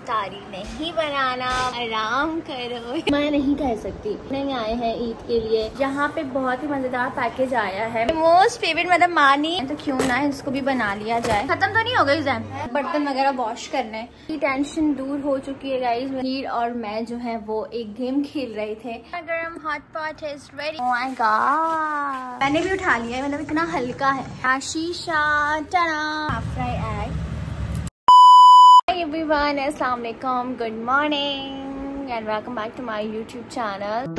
इफ्तारी नहीं बनाना, आराम करो। मैं नहीं कह सकती। नहीं आए हैं ईद के लिए। यहाँ पे बहुत ही मजेदार पैकेज आया है। मोस्ट फेवरेट मतलब मानी, तो क्यों ना इसको भी बना लिया जाए। खत्म तो नहीं हो गई एग्जाम, बर्तन वगैरह वॉश करने की टेंशन दूर हो चुकी है गाइस। मीर और मैं जो है वो एक गेम खेल रहे थे। गरम hot pot is ready. Oh my god, मैंने भी उठा लिया है, मतलब इतना हल्का है। शीशा फ्राई एग। एवरीवन, अस्सलाम वालेकुम, good morning and welcome back to my YouTube channel.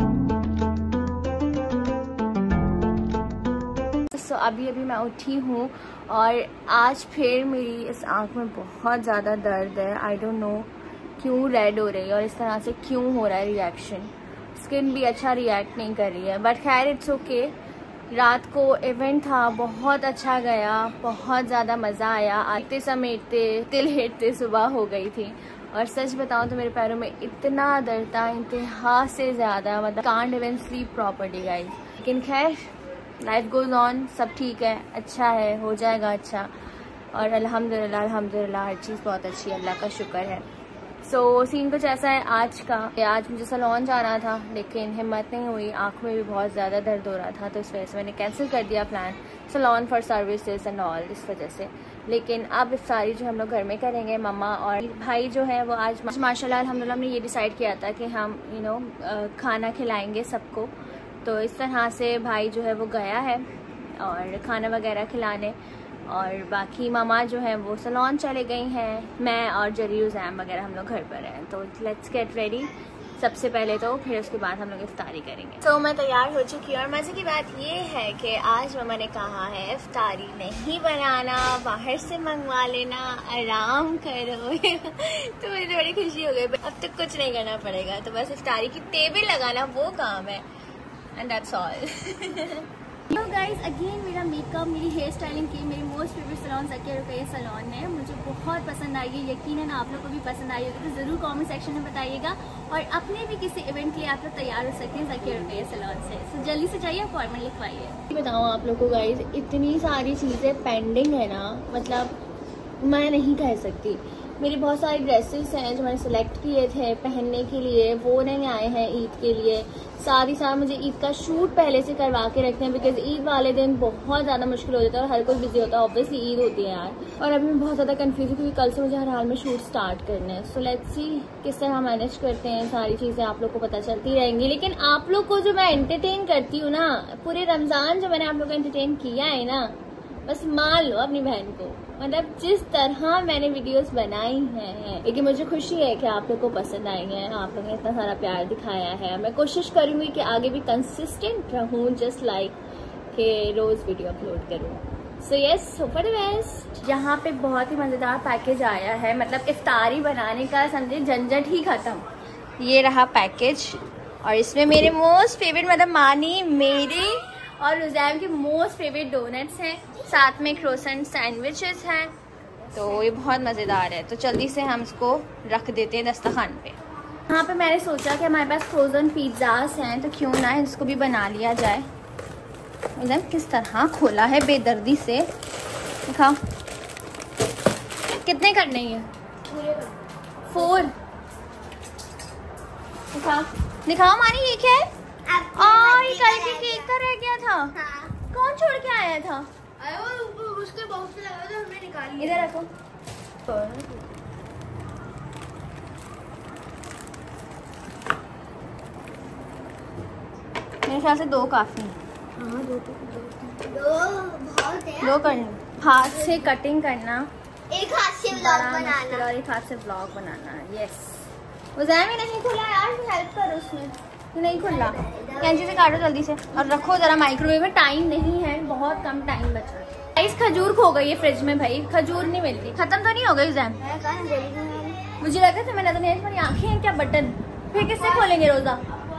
तो अभी मैं उठी हूँ और आज फिर मेरी इस आँख में बहुत ज़्यादा दर्द है। आई डोंट नो क्यों रेड हो रही है और इस तरह से क्यों हो रहा है रिएक्शन। स्किन भी अच्छा रिएक्ट नहीं कर रही है, बट खैर इट्स ओके। रात को इवेंट था, बहुत अच्छा गया, बहुत ज़्यादा मज़ा आया। आते समेटते तिल हेटते सुबह हो गई थी और सच बताऊं तो मेरे पैरों में इतना दर्द था, इंतहा से ज़्यादा, मतलब can't even sleep properly guys. लेकिन खैर लाइफ गोज ऑन, सब ठीक है, अच्छा है, हो जाएगा अच्छा। और अल्हम्दुलिल्लाह अल्हम्दुलिल्लाह हर चीज़ बहुत अच्छी है, अल्लाह का शुक्र है। सो सीन कुछ ऐसा है आज का। आज मुझे सैलून जाना था लेकिन हिम्मत नहीं हुई, आँख में भी बहुत ज़्यादा दर्द हो रहा था, तो इस वजह से मैंने कैंसिल कर दिया plan, salon for services and all, इस वजह से। लेकिन अब इफ्तारी जो हम लोग घर में करेंगे, मम्मा और भाई जो है वो आज माशाल्लाह अल्हम्दुलिल्लाह हमने ये डिसाइड किया था कि हम खाना खिलाएंगे सबको। तो इस तरह से भाई जो है वो गया है और खाना वगैरह खिलाने, और बाकी मामा जो है वो सैलून चले गई हैं। मैं और जरी उज़ैम वगैरह हम लोग घर पर हैं। तो लेट्स गेट रेडी सबसे पहले तो, फिर उसके बाद हम लोग इफ्तारी करेंगे। तो मैं तैयार हो चुकी हूँ और मज़े की बात ये है कि आज मामा ने कहा है इफ्तारी नहीं बनाना, बाहर से मंगवा लेना, आराम करो। तो मुझे बड़ी खुशी हो गई। अब तक कुछ नहीं करना पड़ेगा, तो बस इफ्तारी की टेबल लगाना वो काम है, एंड दैट्स ऑल। तो गाइज अगेन मेरा मेकअप, मेरी हेयर स्टाइलिंग की मेरी most favourite salon Zakia Ruqaiya salon है। मुझे बहुत पसंद आई है, यकीनन आप लोग को भी पसंद आई होगी, तो ज़रूर कमेंट सेक्शन में बताइएगा। और अपने भी किसी इवेंट के लिए आप लोग तैयार हो सकते हैं ज़किया रुकैया सैलून से। तो जल्दी से जाइए, अपॉइंटमेंट लिखवाइए। बताऊँ आप लोग को गाइज, इतनी सारी चीज़ें पेंडिंग है ना, मतलब मैं नहीं कह सकती। मेरी बहुत सारे ड्रेसेस हैं जो मैंने सेलेक्ट किए थे पहनने के लिए, वो नहीं आए हैं ईद के लिए। सारी मुझे ईद का शूट पहले से करवा के रखते हैं, बिकॉज ईद वाले दिन बहुत ज़्यादा मुश्किल हो जाता है और हर कोई बिजी होता है, ऑब्वियसली ईद होती है यार। और अभी मैं बहुत ज़्यादा कंफ्यूज हूँ क्योंकि कल से मुझे हर हाल में शूट स्टार्ट करने हैं। सो लेट्स सी किस तरह मैनेज करते हैं, सारी चीज़ें आप लोग को पता चलती रहेंगी। लेकिन आप लोग को जो मैं एंटरटेन करती हूँ ना, पूरे रमज़ान जो मैंने आप लोग को एंटरटेन किया है ना, बस मान लो अपनी बहन को, मतलब जिस तरह मैंने वीडियोस बनाई हैं। लेकिन मुझे खुशी है कि आप लोग को पसंद आई हैं, आप लोगों ने इतना सारा प्यार दिखाया है। मैं कोशिश करूंगी कि आगे भी कंसिस्टेंट रहूं, जस्ट लाइक कि रोज वीडियो अपलोड करूं। So yes, hope for the best. यहाँ पे बहुत ही मजेदार पैकेज आया है, मतलब इफ्तारी बनाने का समझे झंझट ही खत्म। ये रहा पैकेज और इसमें मेरे मोस्ट फेवरेट, मतलब मानी मेरी और उज़ैम के मोस्ट फेवरेट डोनट्स हैं, साथ में क्रोसेंट सैंडविचेस हैं। तो ये बहुत मज़ेदार है। तो जल्दी से हम इसको रख देते हैं दस्तरखान पे। यहाँ पे मैंने सोचा कि हमारे पास फ्रोज़न पिज़्ज़ास हैं, तो क्यों ना इसको भी बना लिया जाए। उज़ैम किस तरह खोला है बेदर्दी से, दिखाओ कितने करने हैं? 4। दिखाओ मानी, ये क्या है? ये कल के केक का रह गया था। हाँ। कौन छोड़ के आया था? उसके बॉक्स में लगा था, हमने निकाल लिया। इधर रखो। मेरे ख्याल से 2 काफी। हाँ, 2 बहुत है। 2 करना, हाथ से कटिंग करना, एक हाथ से व्लॉग बनाना और एक हाथ से व्लॉग बनाना। यस। उज़ैम नहीं खुला यार, हेल्प करो उसमें, नहीं खुला। कैंची से काटो जल्दी से और रखो जरा माइक्रोवेव में, टाइम नहीं है, बहुत कम टाइम बचा है। गाइस खजूर खो गई है फ्रिज में, भाई खजूर नहीं मिलती। खत्म तो नहीं हो गई उज़ैम? मुझे लगा था मैंने, तो नहीं, तुम्हारी आंखें हैं क्या बटन? फिर किससे खोलेंगे रोजा?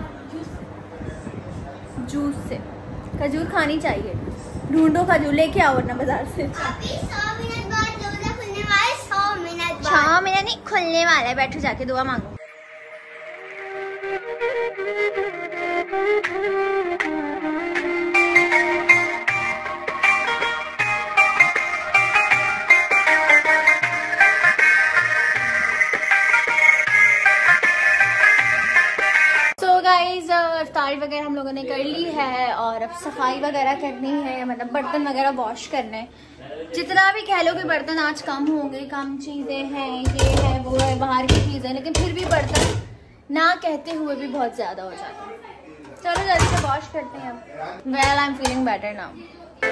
जूस से। खजूर खानी चाहिए, ढूंढो खजूर, लेके आओ वरना बाजार से। 6 मिनट नहीं खुलने वाला है, बैठो जाके दुआ मांगो। गाइज इफ्तारी वगैरह हम लोगों ने कर ली है और अब सफाई वगैरह करनी है, मतलब बर्तन वगैरह वॉश करने। जितना भी कह लो कि बर्तन आज कम होंगे, कम चीज़ें हैं, ये है वो है, बाहर की चीज़ें, लेकिन फिर भी बर्तन ना कहते हुए भी बहुत ज़्यादा हो जाता है। चलो जल्दी से वॉश करते हैं अब। Well I am feeling better now.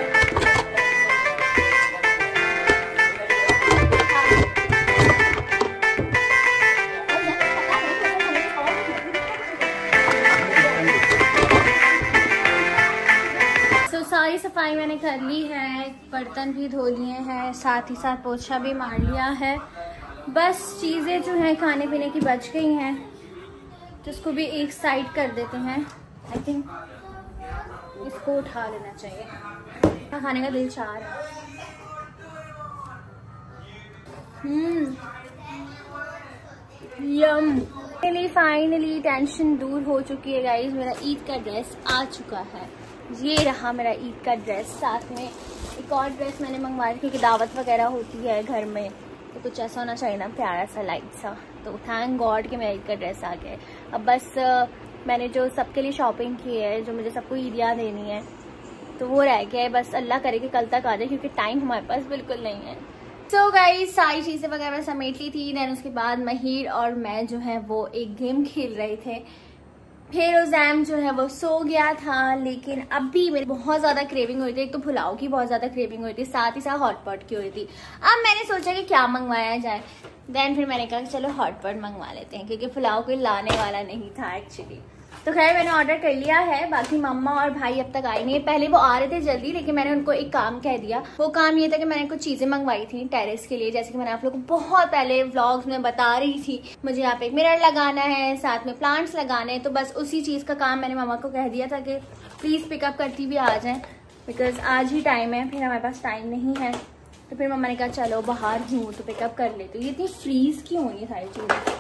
सारी सफाई मैंने कर ली है, बर्तन भी धो लिए हैं, साथ ही साथ पोछा भी मार लिया है। बस चीज़ें जो हैं खाने पीने की बच गई हैं, तो इसको भी एक साइड कर देते हैं। आई थिंक इसको उठा लेना चाहिए। खाने का दिल चाह रहा है। यम। फाइनली टेंशन दूर हो चुकी है गाइस। मेरा ईद का ड्रेस आ चुका है। ये रहा मेरा ईद का ड्रेस। साथ में एक और ड्रेस मैंने मंगवाया क्योंकि दावत वगैरह होती है घर में, तो कुछ ऐसा होना चाहिए ना, प्यारा सा लाइट सा। तो थैंक गॉड कि मेरा ईद का ड्रेस आ गया। अब बस मैंने जो सबके लिए शॉपिंग की है, जो मुझे सबको ईदियाँ देनी है, तो वो रह गया है। बस अल्लाह करे कि कल तक आ जाए, क्योंकि टाइम हमारे पास बिल्कुल नहीं है। सो गाइस सारी चीज़ें वगैरह समेट ली थी। दैन उसके बाद महिर और मैं जो है वो एक गेम खेल रहे थे। फिर उज़ैम जो है वो सो गया था, लेकिन अभी मेरी बहुत ज़्यादा क्रेविंग हुई थी। एक तो पुलाव की बहुत ज़्यादा क्रेविंग हुई थी, साथ ही साथ हॉटपॉट की हुई थी। अब मैंने सोचा कि क्या मंगवाया जाए। देन फिर मैंने कहा कि चलो हॉटपॉट मंगवा लेते हैं, क्योंकि पुलाव कोई लाने वाला नहीं था एक्चुअली। तो खैर मैंने ऑर्डर कर लिया है। बाकी मम्मा और भाई अब तक आए नहीं है। पहले वो आ रहे थे जल्दी, लेकिन मैंने उनको एक काम कह दिया। वो काम ये था कि मैंने कुछ चीज़ें मंगवाई थी टेरेस के लिए, जैसे कि मैंने आप लोगों को बहुत पहले व्लॉग्स में बता रही थी। मुझे यहाँ पे एक मिरर लगाना है, साथ में प्लांट्स लगाने हैं। तो बस उसी चीज़ का काम मैंने मम्मा को कह दिया था कि प्लीज़ पिकअप करती भी आ जाएँ, बिकॉज आज ही टाइम है, फिर हमारे पास टाइम नहीं है। तो फिर मम्मा ने कहा चलो बाहर हूँ तो पिकअप कर लेती हूँ। ये इतनी फ्रीज क्यों हुई सारी चीज़ें।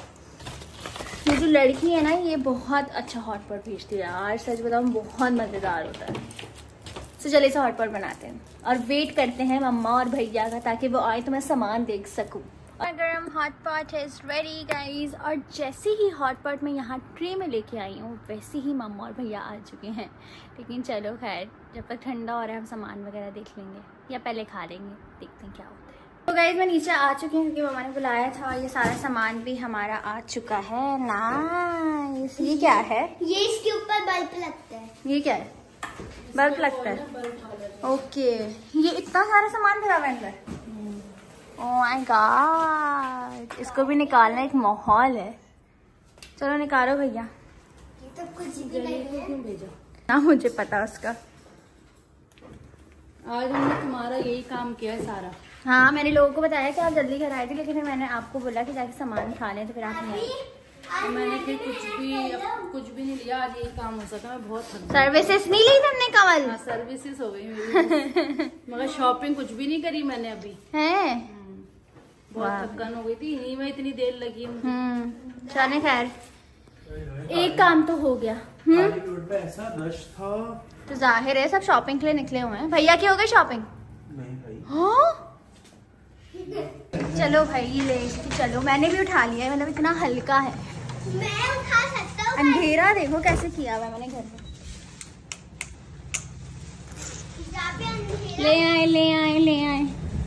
ये जो लड़की है ना, ये बहुत अच्छा हॉटपॉट भेजती है यार, सच बताऊँ बहुत मज़ेदार होता है। तो चलिए इसे हॉटपॉट बनाते हैं और वेट करते हैं मम्मा और भैया का, ताकि वो आए तो मैं सामान देख सकूँ। और गरम हॉटपॉट इज रेडी गाइज। और जैसे ही हॉटपॉट मैं यहाँ ट्रे में लेके आई हूँ, वैसे ही मम्मा और भैया आ चुके हैं। लेकिन चलो खैर, जब तक ठंडा हो रहा है हम सामान वगैरह देख लेंगे, या पहले खा लेंगे, देखते हैं क्या होता है। तो गाइज मैं नीचे आ चुकी हूँ क्योंकि मम्मा ने बुलाया था। और ये सारा सामान भी हमारा आ चुका है। नाइस। ये क्या है? ये इसके ऊपर बल्ब लगता है। ये क्या है? बल्ब लगता है। ओके, ये इतना सारा सामान भरा हुआ है अंदर। ओह माय गॉड, इसको भी निकालना एक माहौल है। चलो निकालो भैया। ये तो कुछ भी नहीं भेजा ना, मुझे पता उसका। आज हमने तुम्हारा यही काम किया है सारा। हाँ, मैंने लोगों को बताया कि आप जल्दी घर आए थे, लेकिन फिर मैंने आपको बोला कि जाके सामान खा लें, तो फिर आप नहीं आए। तो मैंने फिर कुछ भी नहीं लिया। आज यही काम हो सका। मैं बहुत थक गई। सर्विसेज नहीं ली तुमने कमल? हाँ, सर्विसेज हो गई मेरी। मगर शॉपिंग कुछ भी नहीं करी मैंने अभी। है बहुत थकान हो गई थी, इन्हीं में इतनी देर लगी मुझे। चले खैर, एक काम तो हो गया। ऐसा रश था, तो जाहिर है सब शॉपिंग के लिए निकले हुए हैं। भैया की हो गई शॉपिंग? नहीं भाई। हाँ चलो भाई ले इसकी। चलो मैंने भी उठा लिया है, मतलब इतना हल्का है। मैं उठा सकता हूँ। अंधेरा देखो कैसे किया हुआ है मैंने घर में। ले आए ले आए ले आए।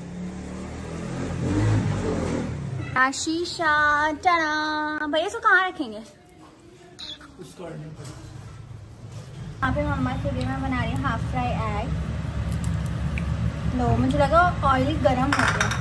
शीशा टना। भैया इसको कहाँ रखेंगे? यहाँ पे मम्मा के लिए मैं बना रही हूँ हाफ फ्राई एग। लो, मुझे लगा ऑयल गरम हो गया।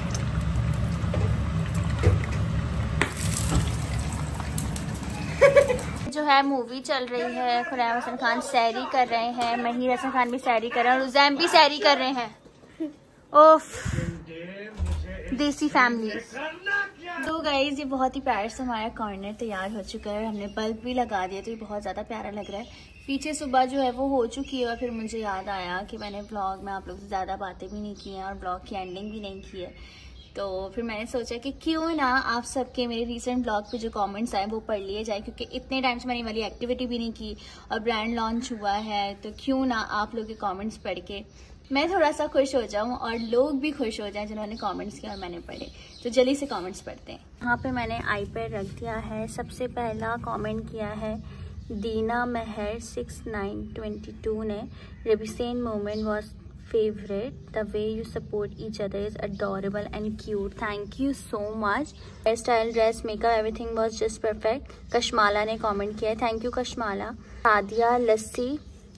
जो है मूवी चल रही है, खुरैम हसन खान सैरी कर रहे हैं, महिर हसन खान भी सैरी कर रहे हैं और उज़ैम भी सैरी कर रहे हैं। ओफ, देसी फैमिली। तो गाइज ये बहुत ही प्यार से हमारा कॉर्नर तैयार हो चुका है। हमने बल्ब भी लगा दिया, तो ये बहुत ज़्यादा प्यारा लग रहा है। पीछे सुबह जो है वो हो चुकी है और फिर मुझे याद आया कि मैंने ब्लॉग में आप लोग से ज़्यादा बातें भी नहीं की हैं और ब्लॉग की एंडिंग भी नहीं की है। तो फिर मैंने सोचा कि क्यों ना आप सबके मेरे रीसेंट ब्लॉग पे जो कमेंट्स आए वो पढ़ लिए जाए, क्योंकि इतने टाइम से मैंने वाली एक्टिविटी भी नहीं की और ब्रांड लॉन्च हुआ है। तो क्यों ना आप लोग के कमेंट्स पढ़ के मैं थोड़ा सा खुश हो जाऊं और लोग भी खुश हो जाएं जिन्होंने कमेंट्स किए और मैंने पढ़े। तो जल्दी से कमेंट्स पढ़ते हैं। यहाँ पे मैंने आई पैड रख दिया है। सबसे पहला कमेंट किया है दीना महर 6922 ने रबीसेन moment was favourite, the way you support each other is adorable and cute, thank you so much. Hair style, dress, makeup, everything was just perfect. Kashmala ने कमेंट किया है, थैंक यू कशमाला। सादिया लस्सी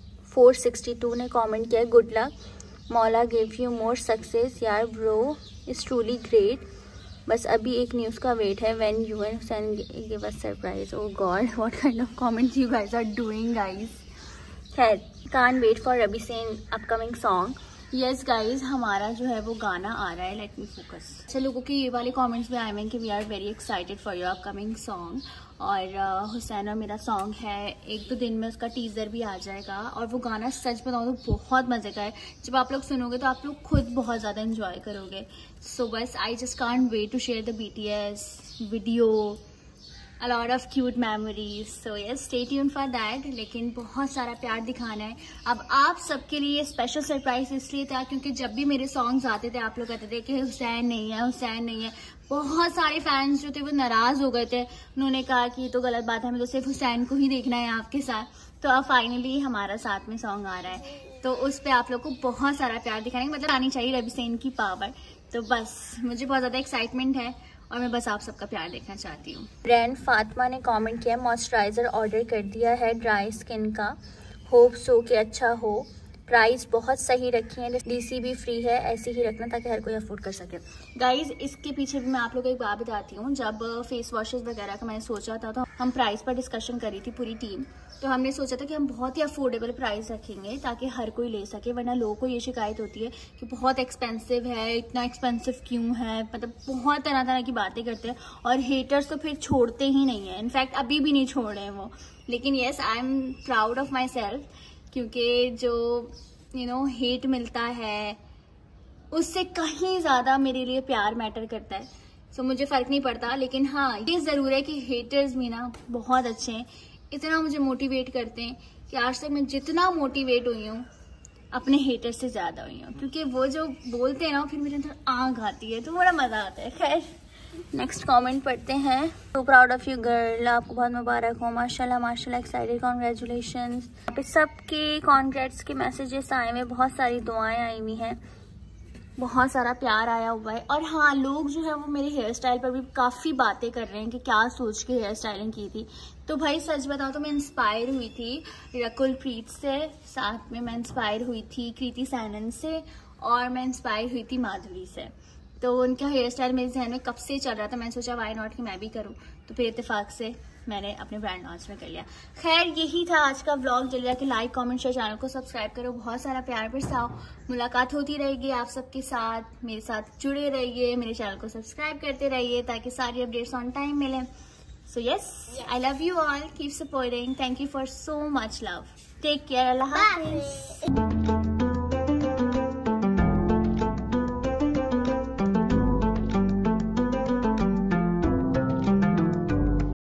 462 ने कमेंट किया है, गुड लक, मौला give you more success, यार bro is truly great. बस अभी एक न्यूज़ का वेट है, when you and Hussain give us surprise. Oh god, what kind of comments you guys are doing guys. खैर, कांट वेट फॉर रबीसेन upcoming song. Yes guys, हमारा जो है वो गाना आ रहा है, लेट मी फोकस। अच्छा, लोगों के ये वाले कमेंट्स भी आए हैं कि we are very excited for your upcoming song. और हुसैन और मेरा सॉन्ग है, 1-2 दिन में उसका टीज़र भी आ जाएगा। और वो गाना सच बताऊँ तो बहुत मज़े का है, जब आप लोग सुनोगे तो आप लोग खुद बहुत ज़्यादा इन्जॉय करोगे। सो बस I just can't wait to share the BTS video, a lot of cute memories, so yes, stay tuned for that। लेकिन बहुत सारा प्यार दिखाना है। अब आप सबके लिए स्पेशल सरप्राइज इसलिए था क्योंकि जब भी मेरे सॉन्ग्स आते थे आप लोग कहते थे कि हुसैन नहीं है, हुसैन नहीं है। बहुत सारे फैंस जो थे वो नाराज हो गए थे, उन्होंने कहा कि ये तो गलत बात है, हमें तो सिर्फ हुसैन को ही देखना है आपके साथ। तो अब फाइनली हमारा साथ में सॉन्ग आ रहा है, तो उस पर आप लोग को बहुत सारा प्यार दिखाने मतलब आनी चाहिए रबीसेन की पावर। तो बस मुझे बहुत ज़्यादा एक्साइटमेंट है और मैं बस आप सबका प्यार देखना चाहती हूँ। ब्रांड फातिमा ने कमेंट किया, मॉइस्चराइजर ऑर्डर कर दिया है ड्राई स्किन का, होप सो कि अच्छा हो, प्राइस बहुत सही रखी है, DC भी फ्री है, ऐसे ही रखना ताकि हर कोई अफोर्ड कर सके। गाइज, इसके पीछे भी मैं आप लोगों को एक बात बताती हूँ। जब फेस वॉशेस वगैरह का मैंने सोचा था तो हम प्राइस पर डिस्कशन करी थी पूरी टीम। तो हमने सोचा था कि हम बहुत ही अफोर्डेबल प्राइस रखेंगे ताकि हर कोई ले सके, वरना लोगों को ये शिकायत होती है कि बहुत एक्सपेंसिव है, इतना एक्सपेंसिव क्यों है, मतलब बहुत तरह तरह की बातें करते हैं और हेटर्स तो फिर छोड़ते ही नहीं है। इनफैक्ट अभी भी नहीं छोड़ रहे हैं वो। लेकिन yes, I am proud of myself, क्योंकि जो हेट मिलता है उससे कहीं ज़्यादा मेरे लिए प्यार मैटर करता है। सो मुझे फ़र्क नहीं पड़ता। लेकिन हाँ, ये ज़रूर है कि हेटर्स भी ना बहुत अच्छे हैं, इतना मुझे मोटिवेट करते हैं कि आज तक मैं जितना मोटिवेट हुई हूँ अपने हेटर से ज़्यादा हुई हूँ, क्योंकि वो जो बोलते हैं ना फिर मेरे अंदर आग आती है, तो बड़ा मज़ा आता है। खैर, नेक्स्ट कमेंट पढ़ते हैं। So proud of you girl, आपको बहुत मुबारक हो, माशाल्लाह माशाल्लाह, एक्साइटेड, कॉन्ग्रेचुलेशंस। यहाँ पे सबके कॉन्ग्रेट्स के मैसेजेस आए हुए, बहुत सारी दुआएं आई हुई हैं, बहुत सारा प्यार आया हुआ है। और हाँ, लोग जो है वो मेरे हेयर स्टाइल पर भी काफ़ी बातें कर रहे हैं कि क्या सोच के हेयर स्टाइलिंग की थी। तो भाई सच बताओ तो मैं इंस्पायर हुई थी रकुलप्रीत से, साथ में मैं इंस्पायर हुई थी कृति सैनन से, और मैं इंस्पायर हुई थी माधुरी से। तो उनका हेयर स्टाइल मेरे जहन में कब से चल रहा था, मैंने सोचा वाई नॉट कि मैं भी करूं। तो फिर इत्तेफाक से मैंने अपने ब्रांड लॉन्च में कर लिया। खैर, यही था आज का व्लॉग। जल्दी जाके लाइक कमेंट शेयर, चैनल को सब्सक्राइब करो, बहुत सारा प्यार बरसाओ। मुलाकात होती रहेगी आप सबके साथ, मेरे साथ जुड़े रहिए, मेरे चैनल को सब्सक्राइब करते रहिए ताकि सारी अपडेट्स ऑन टाइम मिले। So yes, I love you all, keep supporting, thank you for so much love, take care, अल्लाह हाफिज।